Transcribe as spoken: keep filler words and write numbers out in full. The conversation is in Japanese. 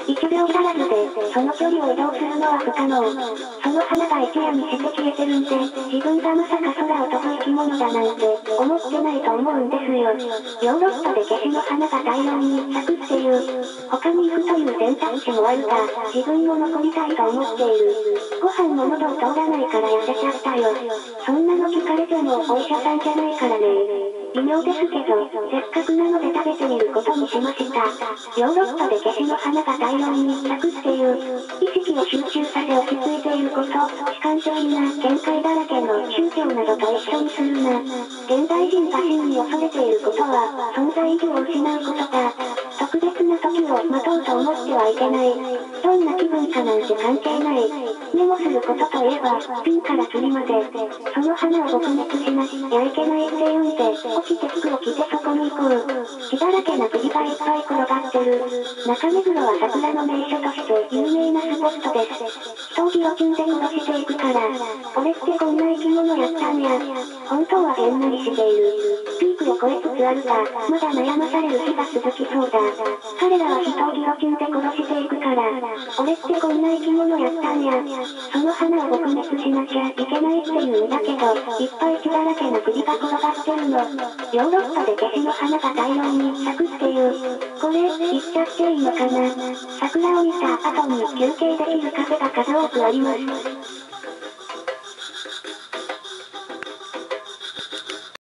いちびょう足らずで、その距離を移動するのは不可能。その花が一夜にして消えてるんで、自分がまさか空を飛ぶ生き物だなんて、思ってないと思うんですよ。ヨーロッパでケシの花が大量に咲くっていう、他に行くという選択肢もあるが、自分も残りたいと思っている。ご飯も喉を通らないから痩せちゃったよ。そんなの聞かれてもお医者さんじゃないからね。微妙ですけど、せっかくなので食べてみることにしました。ヨーロッパでケシの花が大量に咲くっていう、意識を集中させ落ち着いていること、主観的な見解だらけの宗教などと一緒にするな。現代人が真に恐れていることは、存在意義を失うことだ。特別な時を待とうと思ってはいけない。どんな気分かなんて関係ない。メモすることといえば、ピンから釣りまで。その花を撲滅しなきゃいけないって言うんで、起きて服を着てそこに行こう。血だらけな釘がいっぱい転がってる。中目黒は桜の名所として有名なスポットです。人をギロチンで殺していくから。俺ってこんな生き物やったんや。本当はげんなりしている。ピークを超えつつあるが、まだ悩まされる日が続きそうだ。彼らは人をギロチンで殺していくから。俺ってこんな生き物やったんや。その花を撲滅しなきゃいけないって言うんだけど、いっぱい血だらけな釘が転がってるの。ヨーロッパでケシの花が大量に咲くっていう。これ、言っちゃっていいのかな。桜を見た後に休憩できるカフェが数多くあります。